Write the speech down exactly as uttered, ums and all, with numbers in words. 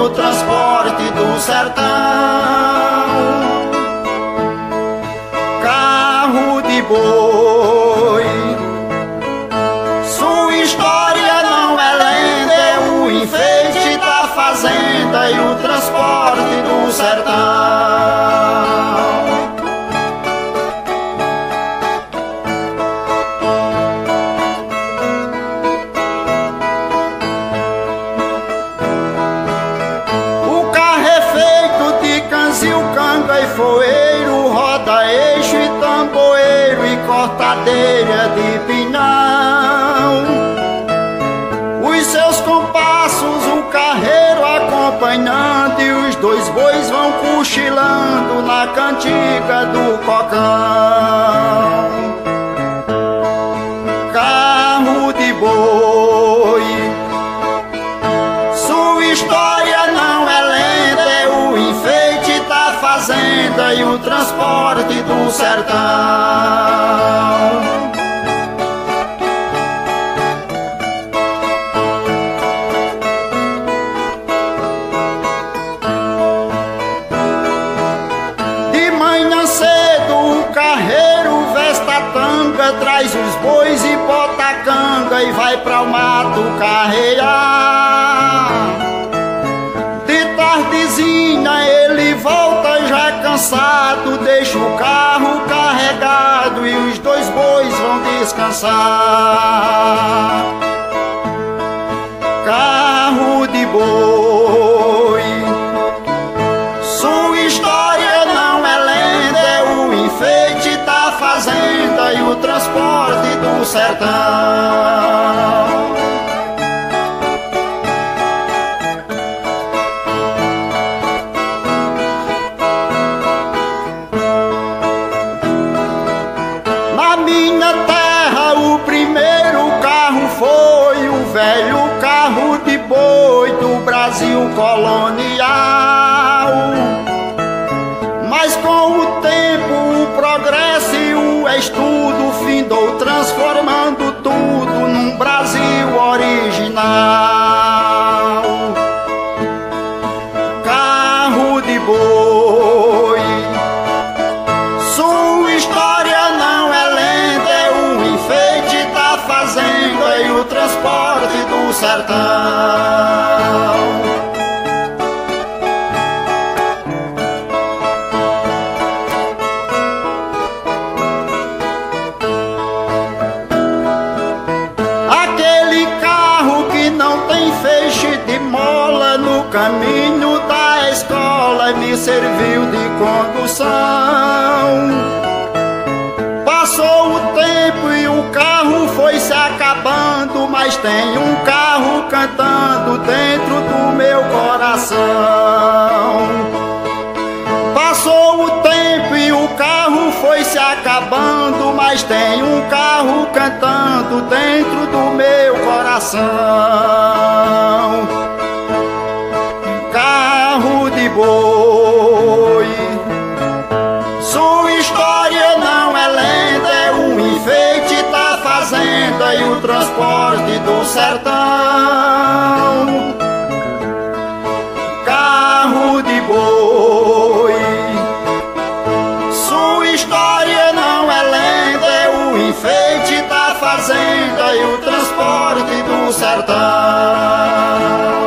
o transporte do sertão. Carro de boi, sua história não é lenda, é o enfeite da fazenda e o transporte do sertão. Foeiro, roda-eixo e tamboeiro e cortadeira de pinhão. Os seus compassos, o carreiro acompanhando, e os dois bois vão cochilando na cantiga do cocão. Carro de boi, sua história não é lenda, é o enfeite da fazenda e o transporte do sertão. De manhã cedo o carreiro veste a tanga, traz os bois e bota a canga e vai pra o mato carrear. De tardezinha ele volta já cansado, deixa o carro carregado e os dois bois vão descansar. Carro de boi, sua história não é lenda, é o enfeite da fazenda e o transporte do sertão. Velho carro de boi do Brasil colonial. Mas com o tempo, o progresso e o estudo findou transformando tudo num Brasil original. Carro de boi, sua história não é lenda, é o enfeite da fazenda e o transporte do sertão. Aquele carro que não tem feixe de mola, no caminho da escola me serviu de condução. Passou o tempo e o carro foi se acabando, mas tem um carro cantando dentro do meu coração. Passou o tempo e o carro foi se acabando, mas tem um carro cantando dentro do meu coração. Carro de boi, sua história não é lenda, é o enfeite da fazenda e o transporte do sertão. Carro de boi, sua história não é lenda, é o enfeite da fazenda e o transporte do sertão.